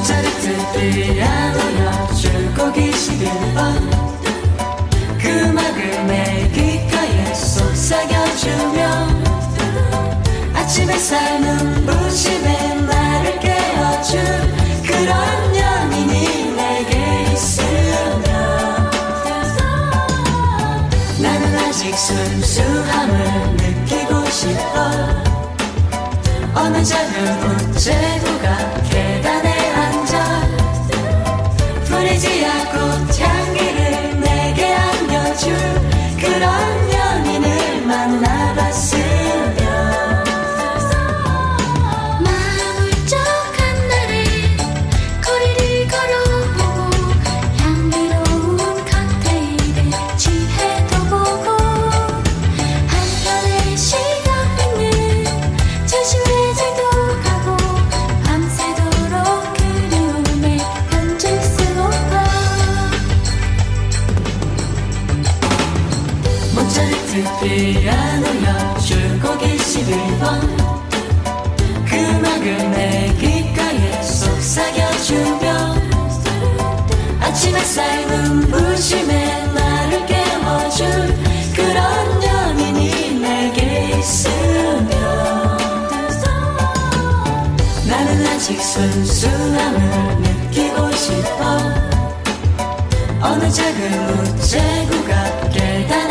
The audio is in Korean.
모차르트 피아노 연주곡 21번 그 음악을 내 귓가에 속삭여주며 아침의 삶은 부심에 나를 깨워준 그런 연인이 내게 있으면 나는 아직 순수함을 느끼고 싶어. 어느 작은 우체국가 계단에 앉아 프리지아 꽃향기를 내게 안겨줄 그런 연인을 만나봤으면 마음 울적한 날에 거리를 걸어보고 향기로운 칵테일에 취해도 보고 한편의 시간은 제주해질도 가고 밤새도록 그리움에 편지 쓰고파. 모차르트 피아노 연주곡 21번 그 음악을 내 귓가에 속삭여주며 아침의 삶은 부심에 나를 깨워줄 그런 연인이 내게 있으면 나는 아직 순수함을 느끼고 싶어. 어느 작은 우체국 앞 계단